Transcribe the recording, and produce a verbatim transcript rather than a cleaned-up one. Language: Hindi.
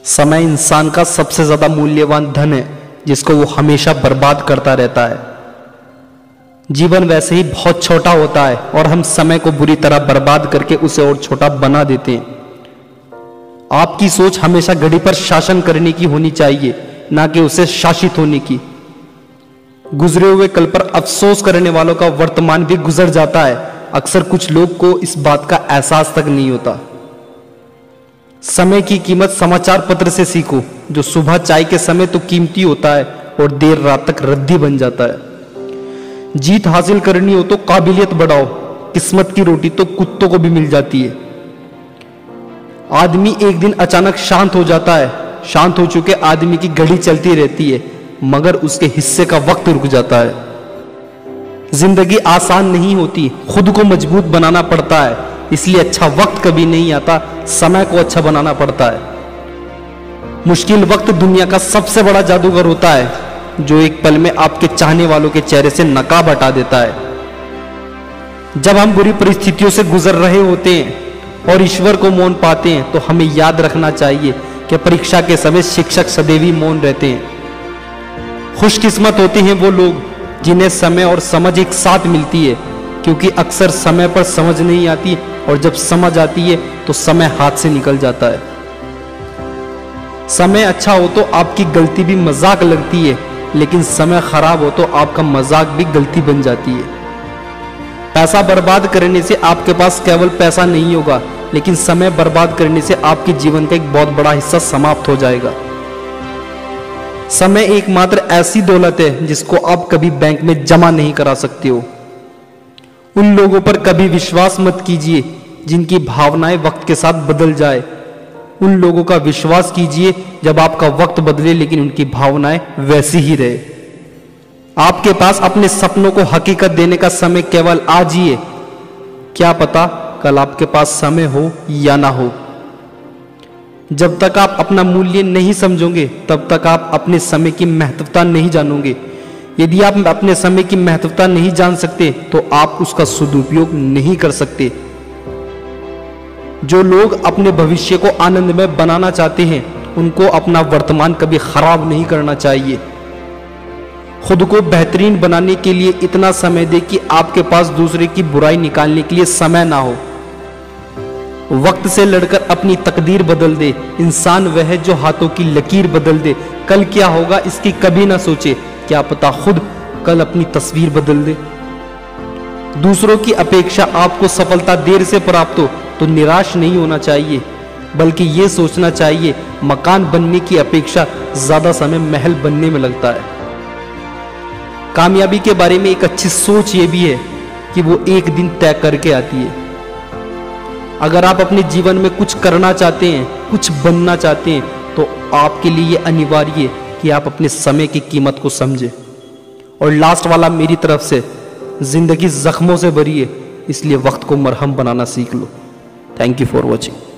समय इंसान का सबसे ज्यादा मूल्यवान धन है जिसको वो हमेशा बर्बाद करता रहता है। जीवन वैसे ही बहुत छोटा होता है और हम समय को बुरी तरह बर्बाद करके उसे और छोटा बना देते हैं। आपकी सोच हमेशा घड़ी पर शासन करने की होनी चाहिए, ना कि उसे शासित होने की। गुजरे हुए कल पर अफसोस करने वालों का वर्तमान भी गुजर जाता है। अक्सर कुछ लोग को इस बात का एहसास तक नहीं होता। समय की कीमत समाचार पत्र से सीखो, जो सुबह चाय के समय तो कीमती होता है और देर रात तक रद्दी बन जाता है। जीत हासिल करनी हो तो काबिलियत बढ़ाओ, किस्मत की रोटी तो कुत्तों को भी मिल जाती है। आदमी एक दिन अचानक शांत हो जाता है। शांत हो चुके आदमी की घड़ी चलती रहती है, मगर उसके हिस्से का वक्त रुक जाता है। जिंदगी आसान नहीं होती, खुद को मजबूत बनाना पड़ता है। इसलिए अच्छा वक्त कभी नहीं आता, समय को अच्छा बनाना पड़ता है। मुश्किल वक्त दुनिया का सबसे बड़ा जादूगर होता है, जो एक पल में आपके चाहने वालों के चेहरे से नकाब हटा देता है। जब हम बुरी परिस्थितियों से गुजर रहे होते हैं और ईश्वर को मौन पाते हैं, तो हमें याद रखना चाहिए कि परीक्षा के समय शिक्षक सदैव ही मौन रहते हैं। खुशकिस्मत होते हैं वो लोग जिन्हें समय और समझ एक साथ मिलती है, क्योंकि अक्सर समय पर समझ नहीं आती और जब समझ आती है तो समय हाथ से निकल जाता है। समय अच्छा हो तो आपकी गलती भी मजाक लगती है, लेकिन समय खराब हो तो आपका मजाक भी गलती बन जाती है। पैसा बर्बाद करने से आपके पास केवल पैसा नहीं होगा, लेकिन समय बर्बाद करने से आपके जीवन का एक बहुत बड़ा हिस्सा समाप्त हो जाएगा। समय एकमात्र ऐसी दौलत है जिसको आप कभी बैंक में जमा नहीं करा सकते हो। उन लोगों पर कभी विश्वास मत कीजिए जिनकी भावनाएं वक्त के साथ बदल जाए। उन लोगों का विश्वास कीजिए जब आपका वक्त बदले लेकिन उनकी भावनाएं वैसी ही रहे। आपके पास अपने सपनों को हकीकत देने का समय केवल आज ही है। क्या पता कल आपके पास समय हो या ना हो। जब तक आप अपना मूल्य नहीं समझोगे तब तक आप अपने समय की महत्वता नहीं जानोगे। यदि आप अपने समय की महत्वता नहीं जान सकते तो आप उसका सदुपयोग नहीं कर सकते। जो लोग अपने भविष्य को आनंदमय बनाना चाहते हैं, उनको अपना वर्तमान कभी खराब नहीं करना चाहिए। खुद को बेहतरीन बनाने के लिए इतना समय दे कि आपके पास दूसरे की बुराई निकालने के लिए समय ना हो। वक्त से लड़कर अपनी तकदीर बदल दे। इंसान वह है जो हाथों की लकीर बदल दे। कल क्या होगा इसकी कभी ना सोचे, क्या पता खुद कल अपनी तस्वीर बदल दे। दूसरों की अपेक्षा आपको सफलता देर से प्राप्त हो तो निराश नहीं होना चाहिए, बल्कि यह सोचना चाहिए मकान बनने की अपेक्षा ज्यादा समय महल बनने में लगता है। कामयाबी के बारे में एक अच्छी सोच यह भी है कि वो एक दिन तय करके आती है। अगर आप अपने जीवन में कुछ करना चाहते हैं, कुछ बनना चाहते हैं, तो आपके लिए यह अनिवार्य है कि आप अपने समय की कीमत को समझें। और लास्ट वाला मेरी तरफ से, जिंदगी जख्मों से भरी है, इसलिए वक्त को मरहम बनाना सीख लो। Thank you for watching.